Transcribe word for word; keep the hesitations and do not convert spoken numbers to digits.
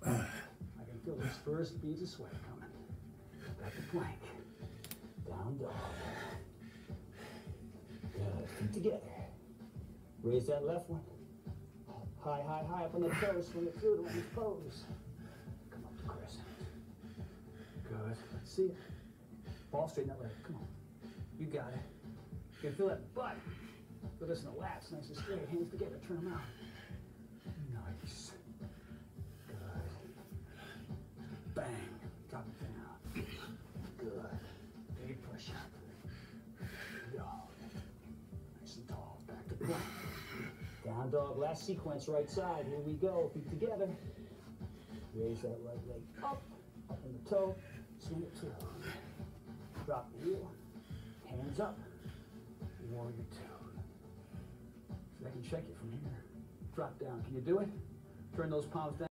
I can feel those first beads of sweat coming. Back to plank. Down dog. Good. Feet together. Raise that left one. High, high, high up on the toes. Swing it through to lunge pose. Come up to crescent. Good. Let's see it. Ball straighten that leg. Come on. You got it. You can feel that butt. Feel this in the lats. Nice and straight. Hands together. Turn them out. Nice. Good. Bang. Drop it down. Good. Big push up. Yo. Nice and tall. Back to plank. Down dog. Last sequence. Right side. Here we go. Feet together. Raise that right leg up. Up on the toe. Swing it through. Drop the heel. Hands up. Warrior two. So I can check it from here. Drop down. Can you do it? Turn those palms down.